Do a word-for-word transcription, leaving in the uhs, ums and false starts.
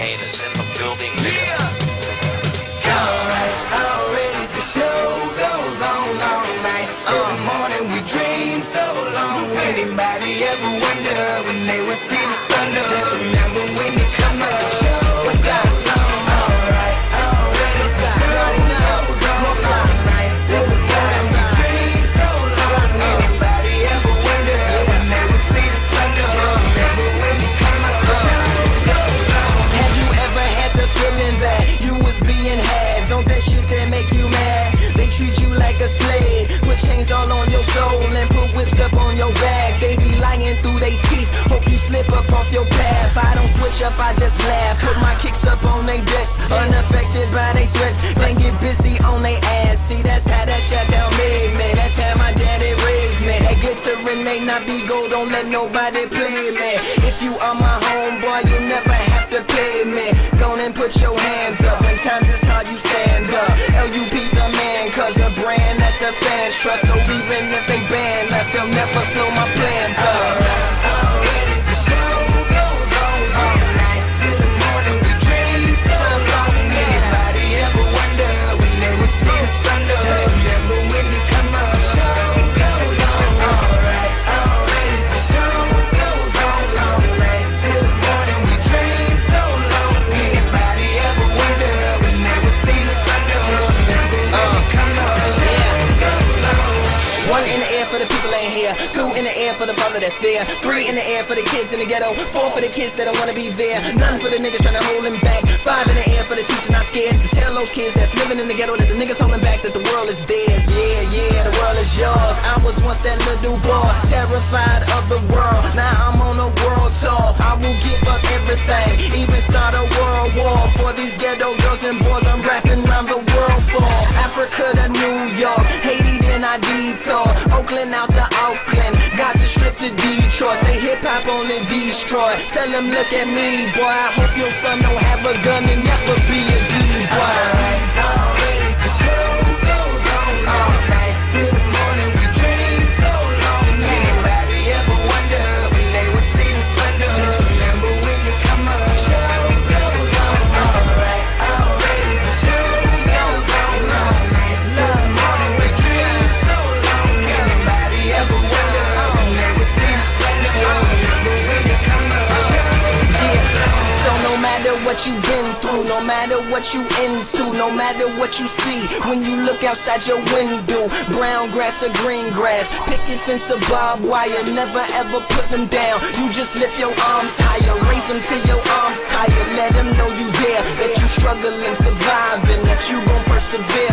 entertainers in the building, nigga. Alright, already the show goes on all night till the morning. We dream so long. Anybody ever wonder when they would see the sun? Just remember when you come to the show. What's up? Alright, already the show goes on all night till the morning. We dream so long. Anybody ever wonder when they would see the sun? Just remember when you come to the show goes on. Have you ever had the feeling that you was being had? Don't that shit that make you mad? They treat you like a slave, put chains all on your soul and put whips up on your back. They be lying through they teeth, hope you slip up off your path. I don't switch up, I just laugh, put my kicks up on they desk, unaffected by they threats. Then get busy on they ass. See, that's how that shit tell me, man. That's how my daddy raised me. That glittering may not be gold, don't let nobody play me. If you are my homeboy, you never have to pay me. Go on and put your hands up, when times is hard you stand up. L U P the man, cause a brand that the fans trust. So even if they ban us, they'll never slow my plans up. Already the show goes on all night till the morning. We dream so long. Anybody ever wonder when they would see the sun? Just remember when you come on. The show goes on. Alright, already the show goes on all night till the morning. We dream so long. Anybody ever wonder when they would see the sun? Just remember when you come on. The show goes on. One in the air for the people ain't here. Two in the air for the father that's there. Three in the air for the kids in the ghetto. Four for the kids that don't wanna be there. None for the niggas trying to hold them back. Five in the air for the teachers not scared to tell those kids that's living in the ghetto that the niggas holding back that the world is theirs. Yeah, yeah, the world is yours. I was once that little boy, terrified of the world. Now I'm on a world tour. I will give up everything, even start a world war for these ghetto girls and boys. I'm rapping around the world for Africa to New York, Haiti then I detour, Oakland out to Oakland, Gaza Strip to Detroit. Say hip hop only destroy. Tell them look at me, boy. I hope your son don't have a gun and never be a D-boy. Alright, already the show goes on all night till the morning. We dream so long. Anybody ever wonder when they would see the sun? Just remember when you come on. The show goes on. Alright, already the show goes on all night till the morning. We dream so long. Anybody ever wonder when they would see the sun? Just remember when you come on. The show goes on. So no matter what you've been through, no matter what you into, no matter what you see, when you look outside your window, brown grass or green grass, picket fence or barbed wire, never ever put them down. You just lift your arms higher, raise them till your arms tired. Let them know you there, that you struggling, surviving, that you gon' persevere.